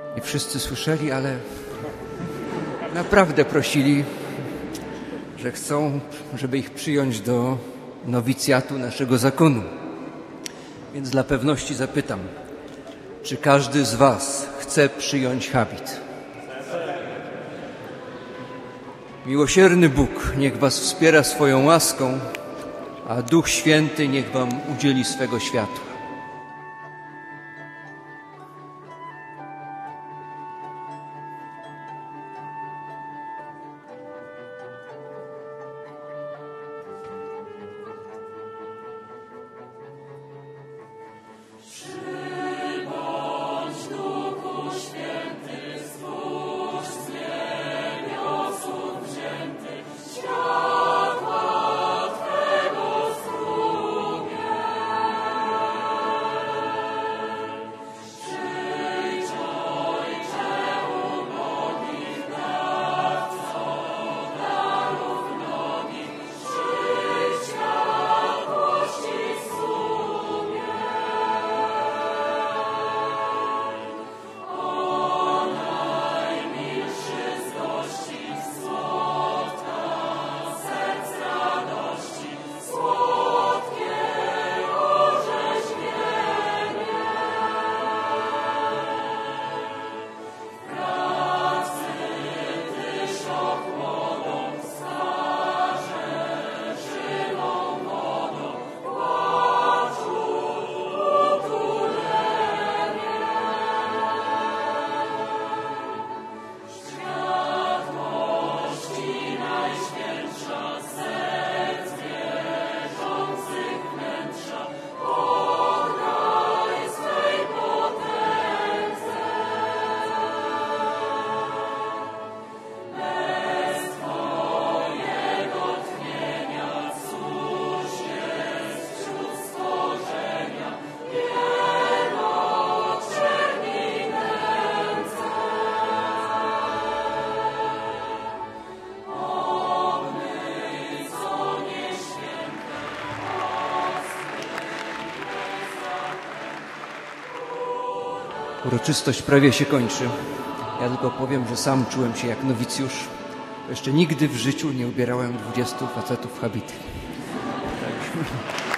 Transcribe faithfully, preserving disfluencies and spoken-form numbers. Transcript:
Nie wszyscy słyszeli, ale naprawdę prosili, że chcą, żeby ich przyjąć do nowicjatu naszego zakonu. Więc dla pewności zapytam, czy każdy z was chce przyjąć habit? Miłosierny Bóg niech was wspiera swoją łaską, a Duch Święty niech wam udzieli swego światła. Uroczystość prawie się kończy. Ja tylko powiem, że sam czułem się jak nowicjusz. Jeszcze nigdy w życiu nie ubierałem dwudziestu facetów w habity. Tak.